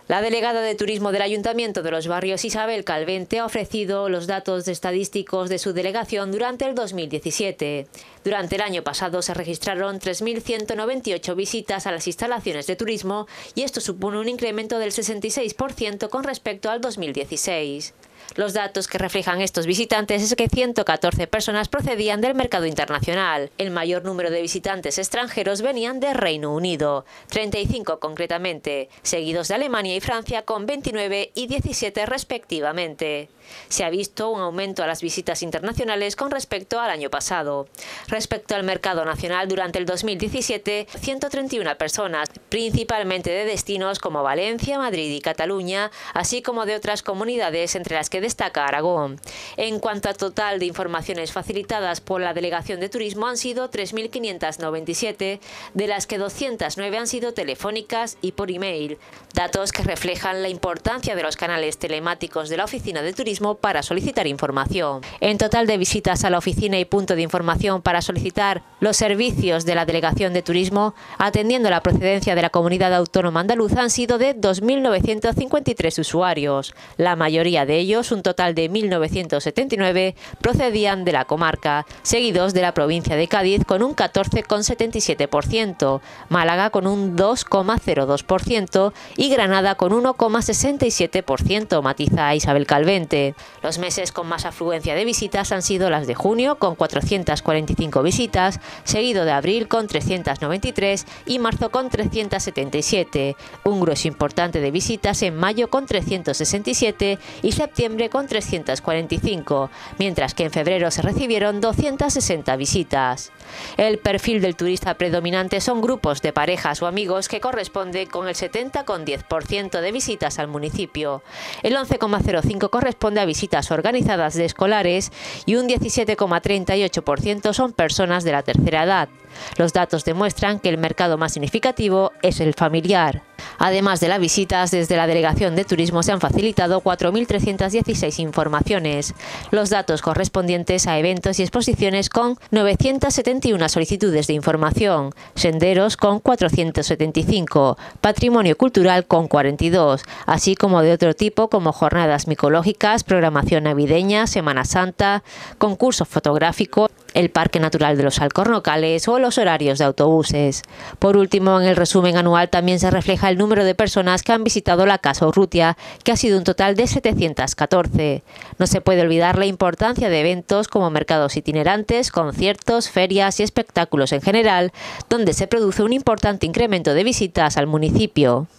La delegada de Turismo del Ayuntamiento de Los Barrios, Isabel Calvente, ha ofrecido los datos estadísticos de su delegación durante el 2017. Durante el año pasado se registraron 3.198 visitas a las instalaciones de turismo y esto supone un incremento del 66% con respecto al 2016. Los datos que reflejan estos visitantes es que 114 personas procedían del mercado internacional. El mayor número de visitantes extranjeros venían de Reino Unido, 35 concretamente, seguidos de Alemania y Francia con 29 y 17 respectivamente. Se ha visto un aumento a las visitas internacionales con respecto al año pasado. Respecto al mercado nacional, durante el 2017, 131 personas, principalmente de destinos como Valencia, Madrid y Cataluña, así como de otras comunidades entre las que destaca Aragón. En cuanto a total de informaciones facilitadas por la Delegación de Turismo han sido 3.597, de las que 209 han sido telefónicas y por email, datos que reflejan la importancia de los canales telemáticos de la Oficina de Turismo para solicitar información. En total de visitas a la oficina y punto de información para solicitar los servicios de la Delegación de Turismo, atendiendo la procedencia de la Comunidad Autónoma Andaluza, han sido de 2.953 usuarios. La mayoría de ellos, un total de 1.979, procedían de la comarca, seguidos de la provincia de Cádiz con un 14,77%, Málaga con un 2,02% y Granada con 1,67%, matiza Isabel Calvente. Los meses con más afluencia de visitas han sido las de junio, con 445 visitas, seguido de abril con 393 y marzo con 377. Un grueso importante de visitas en mayo con 367 y septiembre con 345, mientras que en febrero se recibieron 260 visitas. El perfil del turista predominante son grupos de parejas o amigos que corresponde con el 70,10% de visitas al municipio. El 11,05% corresponde a visitas organizadas de escolares y un 17,38% son personas de la tercera edad. Los datos demuestran que el mercado más significativo es el familiar. Además de las visitas, desde la Delegación de Turismo se han facilitado 4.316 informaciones. Los datos correspondientes a eventos y exposiciones con 971 solicitudes de información, senderos con 475, patrimonio cultural con 42, así como de otro tipo como jornadas micológicas, programación navideña, Semana Santa, concurso fotográfico, el Parque Natural de los Alcornocales o los horarios de autobuses. Por último, en el resumen anual también se refleja el número de personas que han visitado la Casa Urrutia, que ha sido un total de 714. No se puede olvidar la importancia de eventos como mercados itinerantes, conciertos, ferias y espectáculos en general, donde se produce un importante incremento de visitas al municipio.